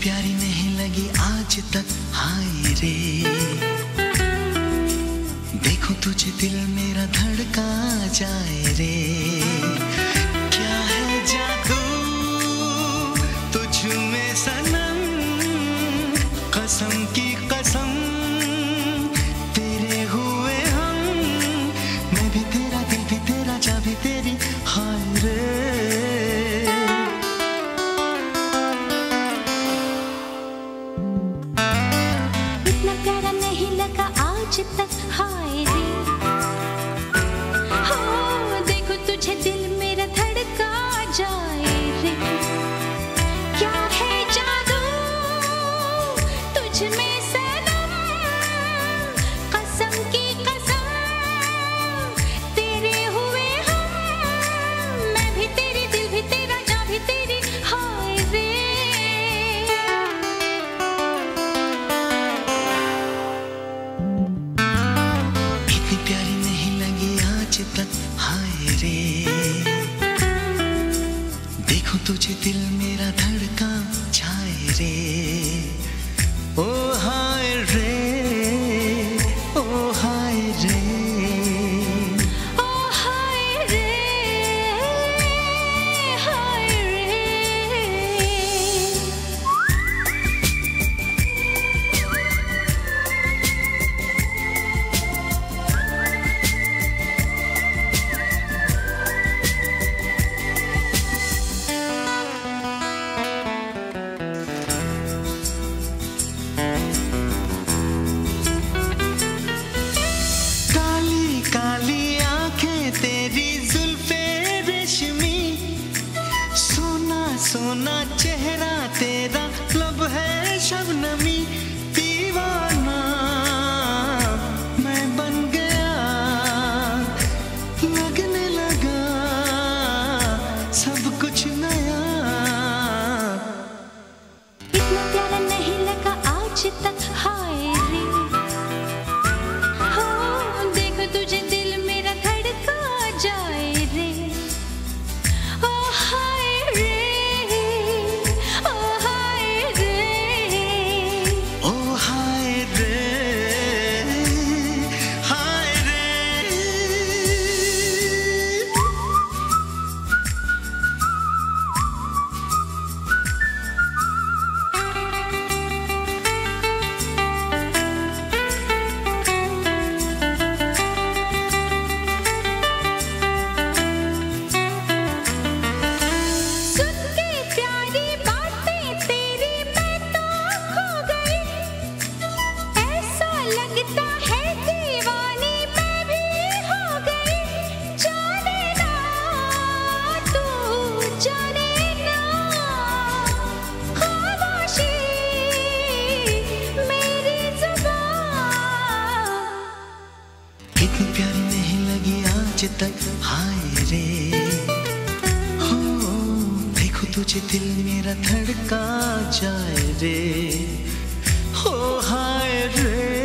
प्यारी नहीं लगी आज तक हाय रे। देखो तुझे दिल मेरा धड़का जाए रे। क्या है जादू तुझ में सनम, कसम की कसम तेरे हुए हम। मैं भी तेरा दिल भी तेरा जा भी तेरी हाय रे। आज तक हाय रे। हो देखो तुझे दिल मेरा धड़का जाए रे। क्या है जादू तुझ में सनम, कसम की कसम तेरे हुए हम। मैं भी तेरी दिल भी तेरा जा भी तेरी हाय रे। प्यारी नहीं लगी आज तक हाय रे। देखो तुझे दिल मेरा धड़का जाए रे। ओ हाय रे, ओ हाय रे, ओ हाय रे, हाय रे। सोना चेहरा तेरा, लब है शबनमी। दीवाना मैं बन गया, लगने लगा सब कुछ नया। इतना प्यारा नहीं लगा आज तक हाय रे। हो देखो तुझे दिल मेरा धड़का जाए रे। ओ हाय रे, इतनी प्यारी नहीं लगी आज तक हाय रे। हो देखो तुझे दिल मेरा धड़का जाए रे। हो हाय रे।